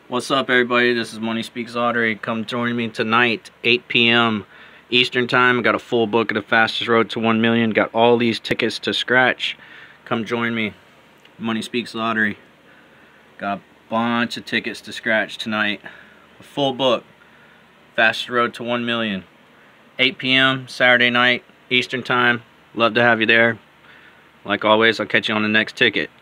What's up, everybody? This is Money Speaks Lottery. Come join me tonight, 8 p.m. Eastern Time. I got a full book of the fastest road to 1 million. Got all these tickets to scratch. Come join me. Money Speaks Lottery. Got a bunch of tickets to scratch tonight. A full book. Fastest road to 1 million. 8 p.m. Saturday night, Eastern Time. Love to have you there. Like always, I'll catch you on the next ticket.